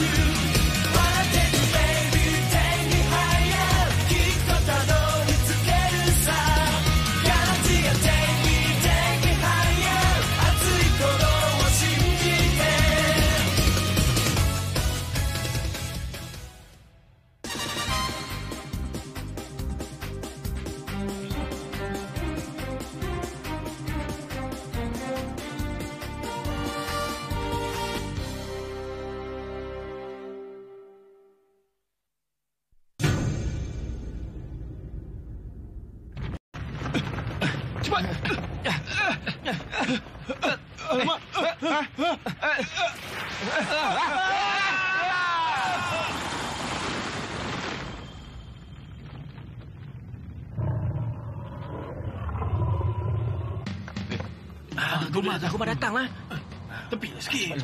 Guma datanglah. Tepi sikit.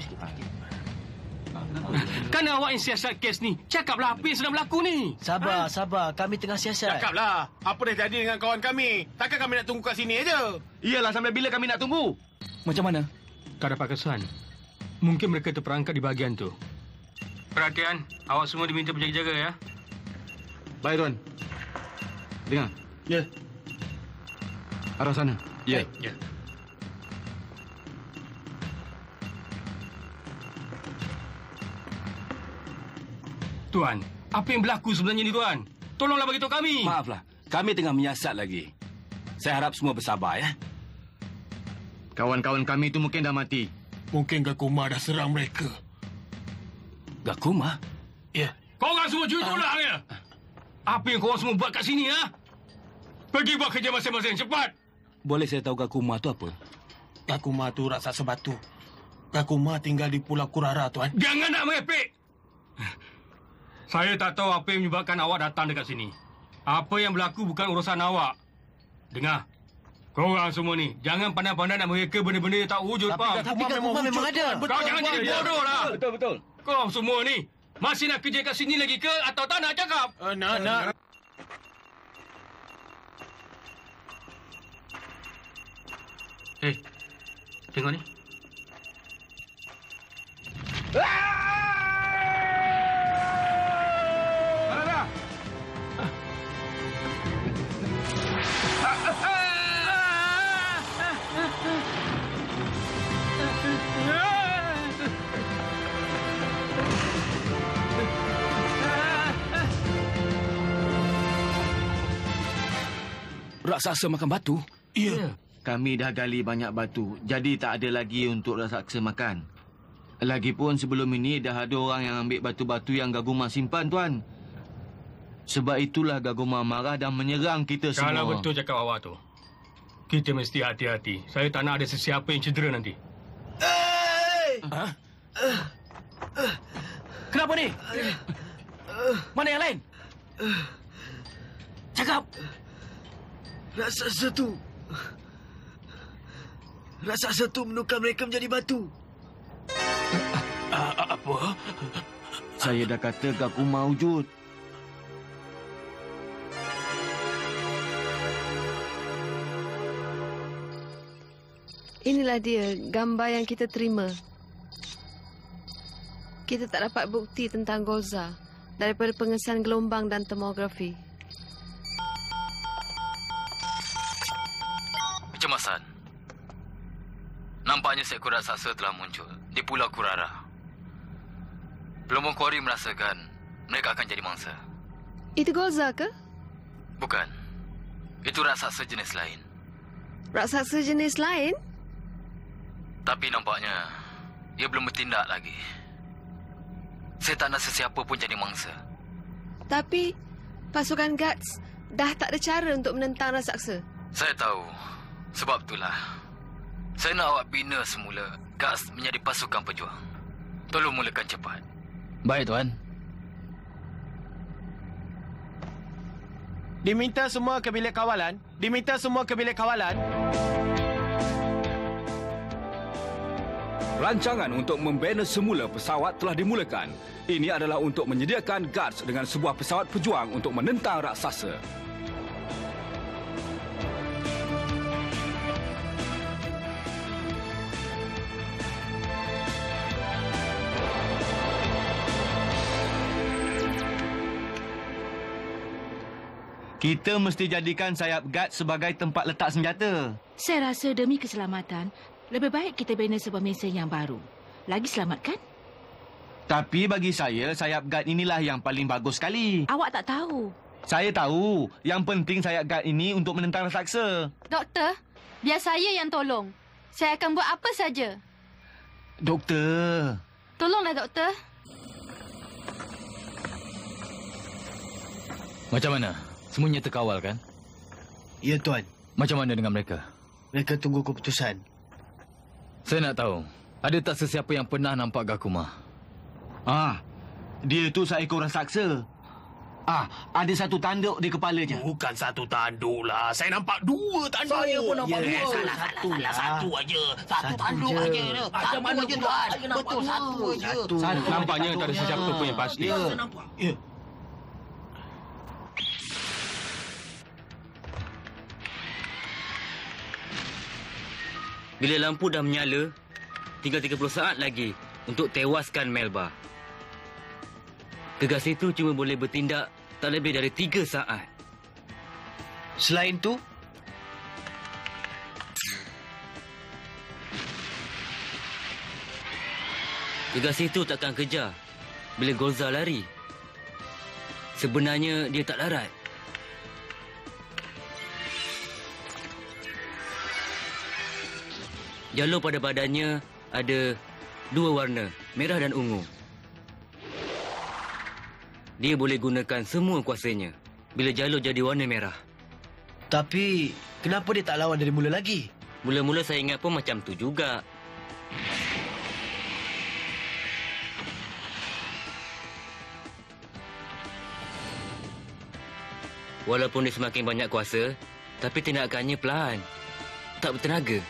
Kan awak yang siasat kes ni. Cakaplah apa yang sedang berlaku ni. Sabar. Kami tengah siasat. Cakaplah. Apa dah jadi dengan kawan kami? Takkan kami nak tunggu kat sini aja? Iyalah, sampai bila kami nak tunggu? Macam mana? Tak dapat kesan. Mungkin mereka terperangkap di bahagian tu. Perhatian, awak semua diminta berjaga-jaga ya. Baik, Tuan. Dengar. Ya. Arah sana. Ya. Tuan, apa yang berlaku sebenarnya ni, Tuan? Tolonglah beritahu kami. Maaflah, kami tengah menyiasat lagi. Saya harap semua bersabar, ya. Kawan-kawan kami itu mungkin dah mati. Mungkin Gakuma dah serang mereka. Gakuma? Ya. Korang semua jujurlah ya. Apa yang korang semua buat kat sini, ya? Pergi buat kerja masing-masing, cepat. Boleh saya tahu Gakuma tu apa? Gakuma tu raksasa batu. Gakuma tinggal di Pulau Kurara, Tuan. Jangan nak merepek. Saya tak tahu apa yang menyebabkan awak datang dekat sini. Apa yang berlaku bukan urusan awak. Dengar. Korang semua ni, jangan pandang-pandang nak mereka benda-benda yang tak wujud, faham? Tapi Gakuma memang ada. Kau jangan jadi bodoh lah. Betul. Kau semua ni, masih nak kerja kat sini lagi ke atau tak nak cakap? Nak. Tengok ni. Raksasa makan batu? Ya. Kami dah gali banyak batu, jadi tak ada lagi untuk raksasa makan. Lagipun sebelum ini dah ada orang yang ambil batu-batu yang Gakuma simpan, Tuan. Sebab itulah Gakuma marah dan menyerang kita semua. Kalau betul cakap awak tu, kita mesti hati-hati. Saya tak nak ada sesiapa yang cedera nanti. Kenapa ni? Mana yang lain? Cakap. Raksasa tu menukar mereka menjadi batu. Apa? Saya dah kata Gakuma wujud. Inilah dia gambar yang kita terima. Kita tak dapat bukti tentang Golza daripada pengesahan gelombang dan termografi. Kecemasan. Nampaknya seekor raksasa telah muncul di Pulau Kurara. Pelombong Kuari merasakan mereka akan jadi mangsa. Itu Golza ke? Bukan. Itu raksasa jenis lain. Raksasa jenis lain? Tapi nampaknya ia belum bertindak lagi. Saya tak nak sesiapa pun jadi mangsa. Tapi pasukan Guards dah tak ada cara untuk menentang raksasa. Saya tahu. Sebab itulah saya nak awak bina semula Guards menjadi pasukan pejuang. Tolong mulakan cepat. Baik, Tuan. Diminta semua ke bilik kawalan. Rancangan untuk membina semula pesawat telah dimulakan. Ini adalah untuk menyediakan Guards dengan sebuah pesawat pejuang untuk menentang raksasa. Kita mesti jadikan sayap guard sebagai tempat letak senjata. Saya rasa demi keselamatan, lebih baik kita bina sebuah mesin yang baru. Lagi selamat, kan? Tapi bagi saya, sayap guard inilah yang paling bagus sekali. Awak tak tahu. Saya tahu. Yang penting sayap guard ini untuk menentang raksasa. Doktor, biar saya yang tolong. Saya akan buat apa saja. Doktor. Tolonglah, doktor. Macam mana? Semuanya terkawal, kan? Ya, Tuan. Macam mana dengan mereka? Mereka tunggu keputusan. Saya nak tahu, ada tak sesiapa yang pernah nampak Gakuma? Dia tu seekor raksasa. Ada satu tanduk di kepalanya. Bukan satu tanduk lah. Saya nampak 2 tanduk. Saya pun nampak 2. Salah satu aja. Satu tanduk aja. Macam mana Tuan? Betul, satu aja. Nampaknya tak ada sesiapa pun yang pasti. Ya, nampak. Ya. Bila lampu dah menyala, tinggal 30 saat lagi untuk tewaskan Melba. Gegas itu cuma boleh bertindak tak lebih dari 3 saat. Selain tu, Gegas itu takkan kejar bila Golza lari. Sebenarnya dia tak larat. Jalur pada badannya ada 2 warna, merah dan ungu. Dia boleh gunakan semua kuasanya bila jalur jadi warna merah. tapi kenapa dia tak lawan dari mula lagi? Mula-mula saya ingat pun macam tu juga. Walaupun dia semakin banyak kuasa, tapi tindakannya perlahan. Tak bertenaga.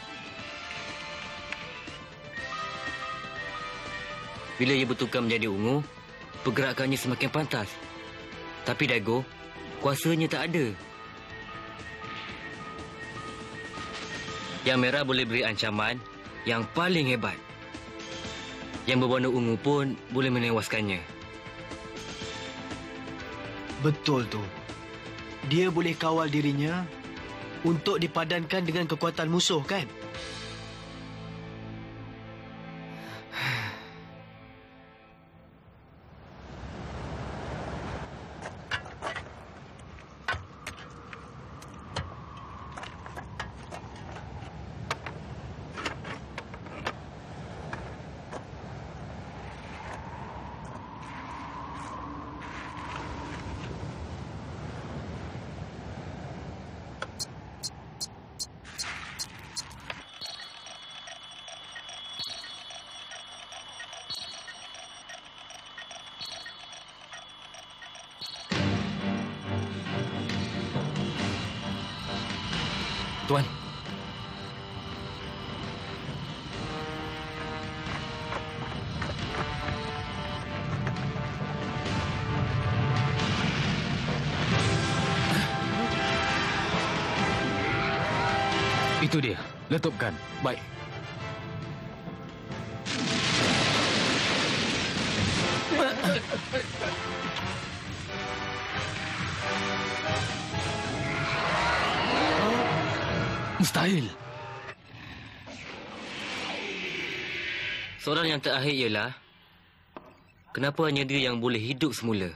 Bila ia bertukar menjadi ungu, pergerakannya semakin pantas. Tapi Daigo, kuasanya tak ada. Yang merah boleh beri ancaman yang paling hebat. Yang berwarna ungu pun boleh menewaskannya. Betul tu. Dia boleh kawal dirinya untuk dipadankan dengan kekuatan musuh, kan? Tuan. Itu dia. Letupkan. Baik. Mustahil. Soalan yang terakhir ialah, kenapa hanya dia yang boleh hidup semula?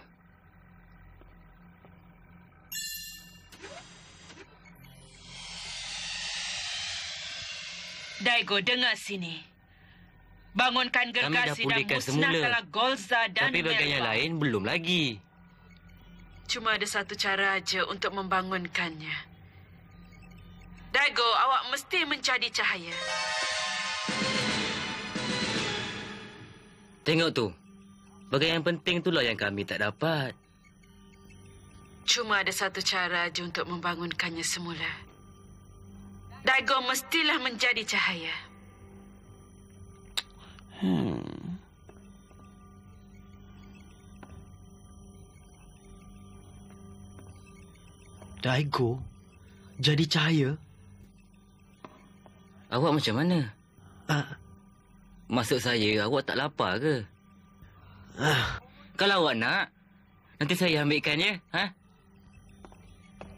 Daigo, dengar sini. Bangunkan gergasi dan musnahkanlah Golza dan Tapi bagian yang lain belum lagi. Cuma ada satu cara aja untuk membangunkannya. Daigo, awak mesti mencari cahaya. Tengok tu. Bagian yang penting itulah yang kami tak dapat. Cuma ada satu cara aja untuk membangunkannya semula. Daigo mestilah menjadi cahaya. Daigo jadi cahaya? Awak macam mana? Maksud saya, awak tak lapar ke? Kalau awak nak, nanti saya ambilkan ya. Ha?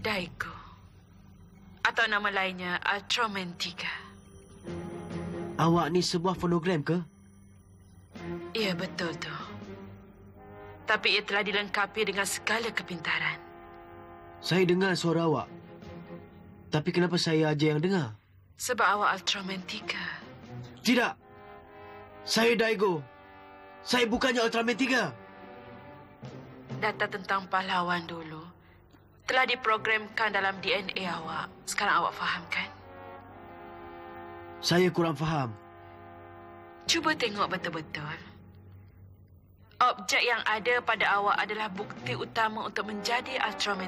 Daigo. Atau nama lainnya Ultraman 3. Awak ni sebuah fonogram ke? Ya, betul tu. Tapi ia telah dilengkapi dengan segala kepintaran. Saya dengar suara awak. Tapi kenapa saya aja yang dengar? Sebab awak Ultraman 3. Tidak. Saya Daigo. Saya bukannya Ultraman 3. Data tentang pahlawan dulu telah diprogramkan dalam DNA awak. Sekarang awak faham kan? Saya kurang faham. Cuba tengok betul-betul. Objek yang ada pada awak adalah bukti utama untuk menjadi Ultraman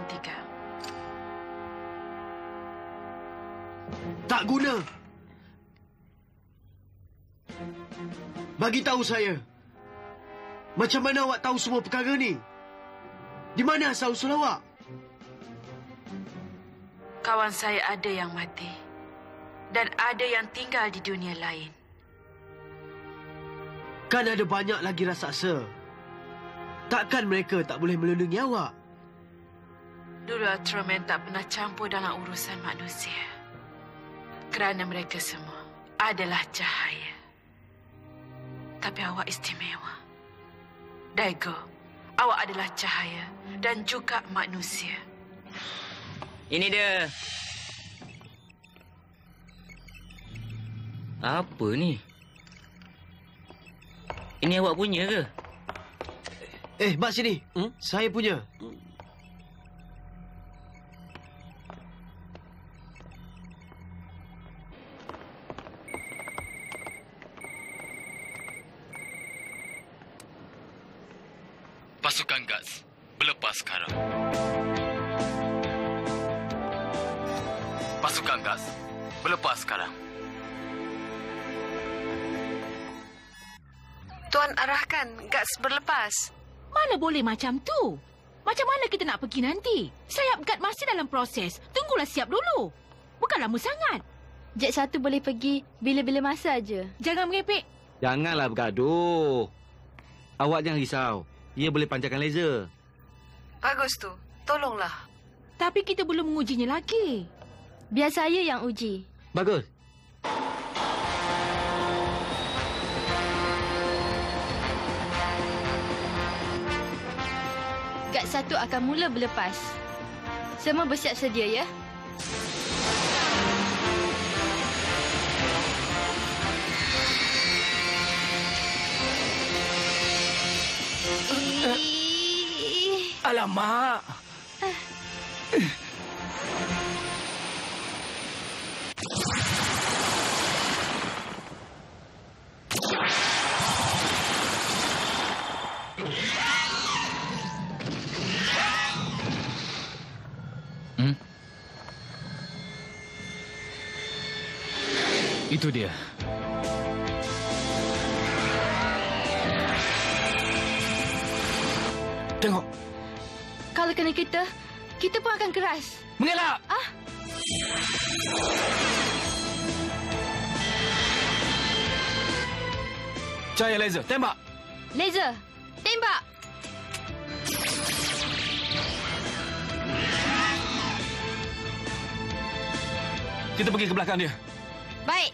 3. Tak guna. Bagi tahu saya. Macam mana awak tahu semua perkara ni? Di mana asal-usul awak? Kawan saya ada yang mati. Dan ada yang tinggal di dunia lain. Kan ada banyak lagi raksasa. Takkan mereka tak boleh melindungi awak? Dulu Ultraman tak pernah campur dalam urusan manusia. Kerana mereka semua adalah cahaya. Tapi awak istimewa. Daigo, awak adalah cahaya dan juga manusia. Ini dia. Apa ni? Ini awak punya ke? Mak sini. Saya punya. Pasukan Guts, berlepas sekarang. Pasukan Guts, berlepas sekarang. Tuan arahkan Guts berlepas. Mana boleh macam tu? Macam mana kita nak pergi nanti? Sayap guard masih dalam proses. Tunggulah siap dulu. Bukan lama sangat. Jet 1 boleh pergi bila-bila masa aja. Jangan merepek. Janganlah bergaduh. Awak jangan risau. Ia boleh pancarkan laser. Bagus tu. Tolonglah. Tapi kita belum mengujinya lagi. Biar saya yang uji. Bagus. Guard 1 akan mula berlepas. Semua bersiap sedia, ya? Alamak. Itu dia. Tengok. Kalau kena kita pun akan keras. Mengelak! Cahaya laser, tembak! Laser, tembak! Kita pergi ke belakang dia. Baik.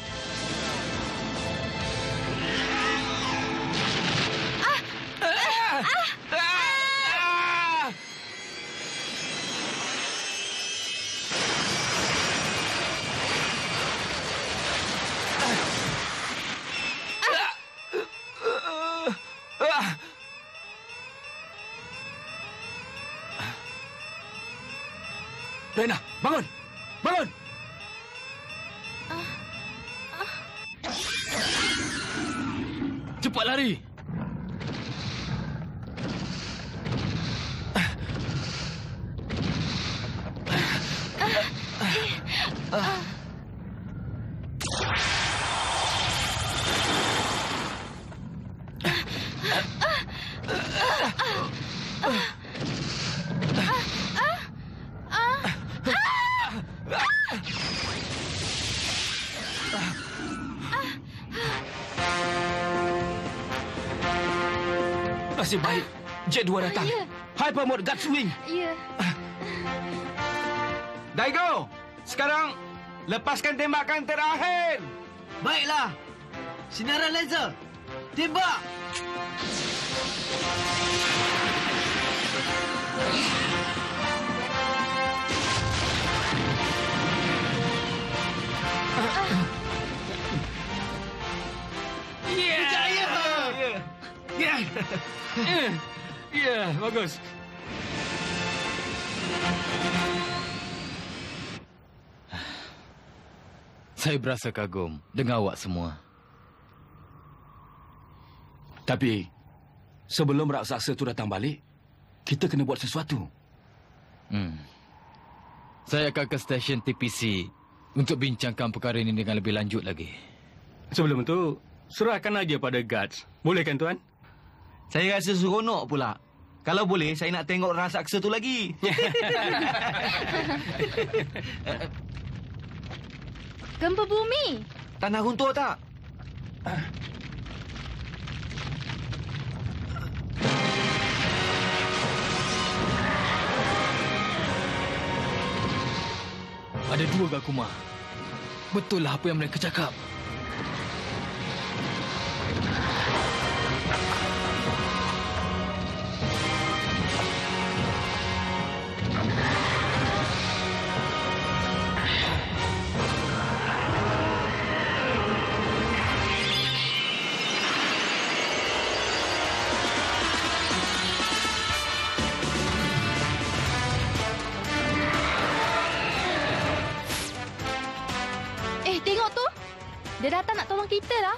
Rena, bangun! Bangun! Cepat lari! Nasib baik. Jet 2 datang. Ya. Hyper Mode Guts Wing. Ya. Daigo, sekarang lepaskan tembakan terakhir. Baiklah. Sinaran laser. Tembak. Berjaya! Ya, bagus. Saya berasa kagum dengan awak semua. Tapi, sebelum raksasa itu datang balik, kita kena buat sesuatu. Saya akan ke stesen TPC untuk bincangkan perkara ini dengan lebih lanjut lagi. Sebelum itu, serahkan aja pada guards. Boleh kan, Tuan? Saya rasa seronok pula. Kalau boleh, saya nak tengok raksasa tu lagi. Gempa bumi. Tanah runtuh tak? Ada dua Gakuma. Betul lah apa yang mereka cakap. Tengok tu. Dia datang nak tolong kita lah.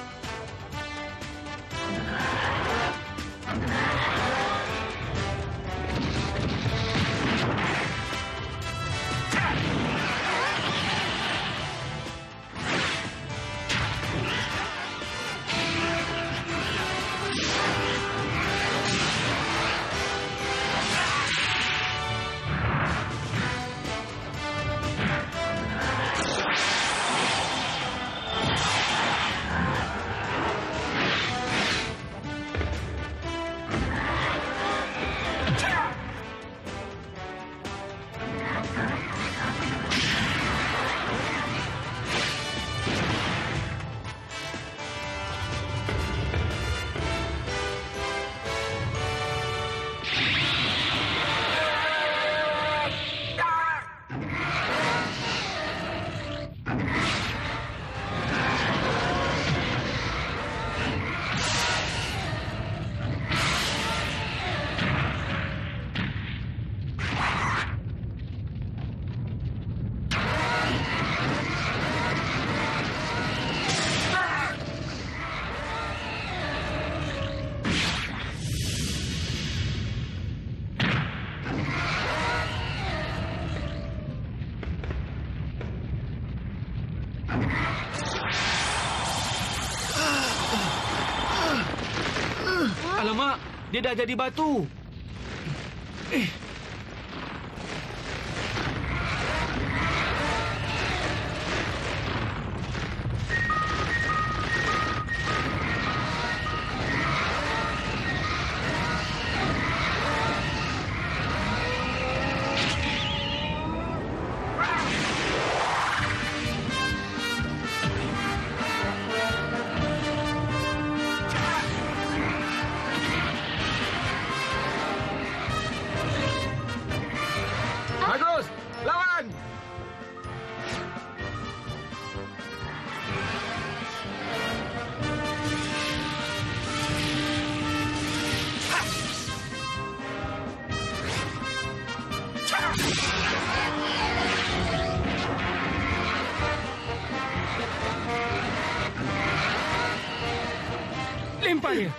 Alamak, dia dah jadi batu. Bagus, lawan! Lempar dia.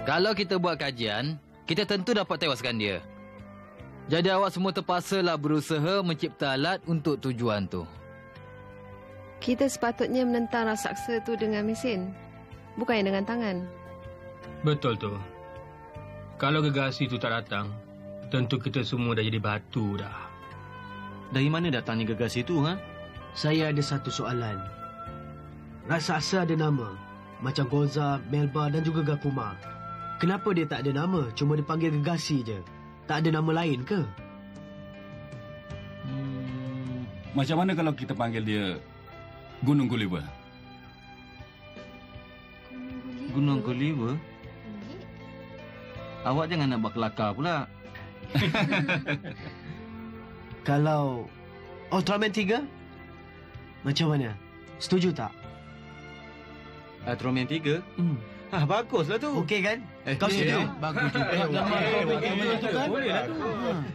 Kalau kita buat kajian, kita tentu dapat tewaskan dia. Jadi awak semua terpaksalah berusaha mencipta alat untuk tujuan tu. Kita sepatutnya menentang raksasa tu dengan mesin, bukannya dengan tangan. Betul tu. Kalau gegasi tu tak datang, tentu kita semua dah jadi batu dah. Dari mana datangnya gegasi itu, ha? Saya ada satu soalan. Raksasa ada nama, macam Goza, Melba dan juga Gakuma. Kenapa dia tak ada nama, cuma dipanggil gegasi je? Tak ada nama lain ke? Macam mana kalau kita panggil dia Gunung Gulliver? Gunung Gulliver? Awak jangan nak buat kelakar pula. Kalau Ultraman 3? Macam mana? Setuju tak? Ultraman 3? Baguslah tu. Okey kan? Kau setuju? Bagus juga. Bolehlah tu.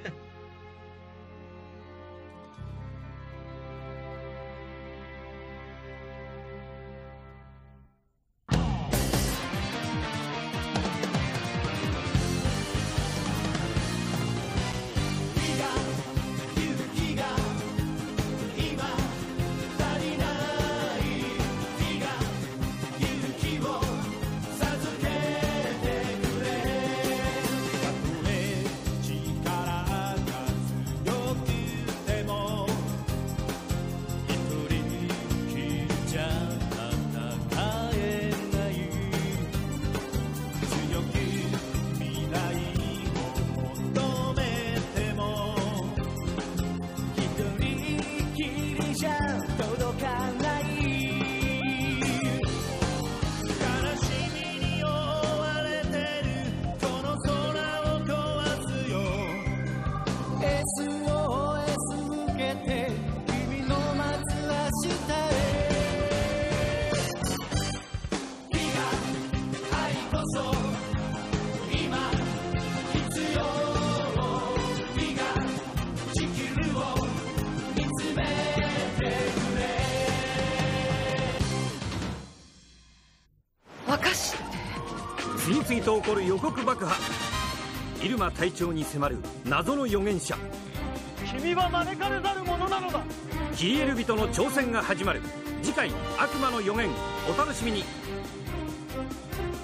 次々と起こる予告爆破。入間隊長に迫る謎の預言者。 君は招かれざる者なのだ。 キリエル人の挑戦が始まる。次回悪魔の予言、お楽しみに。